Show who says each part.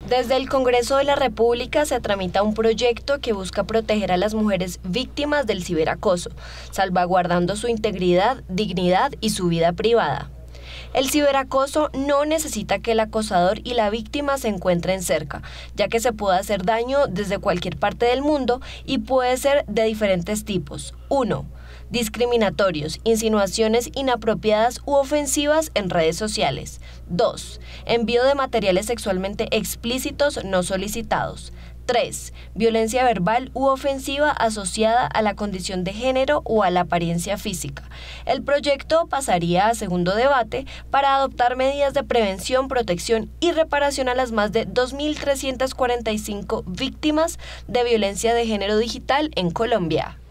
Speaker 1: Desde el Congreso de la República se tramita un proyecto que busca proteger a las mujeres víctimas del ciberacoso, salvaguardando su integridad, dignidad y su vida privada. El ciberacoso no necesita que el acosador y la víctima se encuentren cerca, ya que se puede hacer daño desde cualquier parte del mundo y puede ser de diferentes tipos. 1. Discriminatorios, insinuaciones inapropiadas u ofensivas en redes sociales. 2. Envío de materiales sexualmente explícitos no solicitados. 3. Violencia verbal u ofensiva asociada a la condición de género o a la apariencia física. El proyecto pasaría a segundo debate para adoptar medidas de prevención, protección y reparación a las más de 2.345 víctimas de violencia de género digital en Colombia.